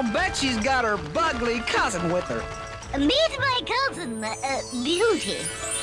I'll bet she's got her bugly cousin with her. Meet my cousin, Beauty.